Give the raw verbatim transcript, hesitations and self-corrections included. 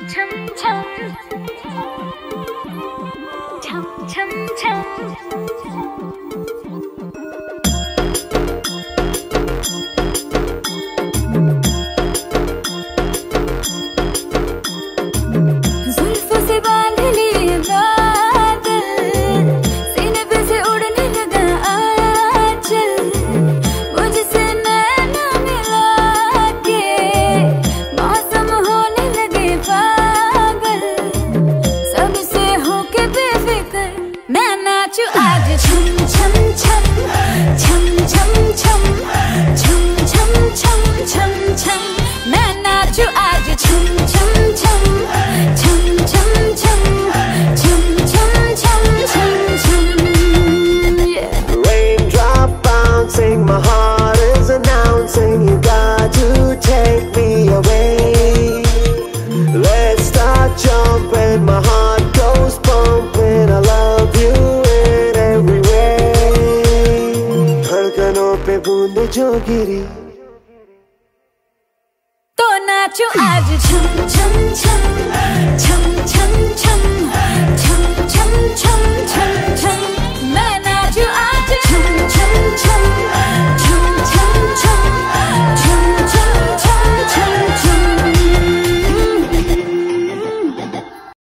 छम छम छम छम छम जुल्फों से बांध लिए बादल, सीने पे से उड़ने लगा आंचल, मुझसे नैना मिला के मौसम होने लगे पागल, सबसे होके बेफिक्र मैं नाचू आज छम छम छम छम छम छम छम छम छम छम छम मैं नाचू आज छम छम छम छम छम छम छम छम छम छम छम yeah. Raindrop bouncing, my heart is announcing you got to take me away. Let's start jumping, my heart goes pumping, I love you in every way. धड़कनों पे बूंद जो गिरी तो नाचो आज छम छम छम छम छम छम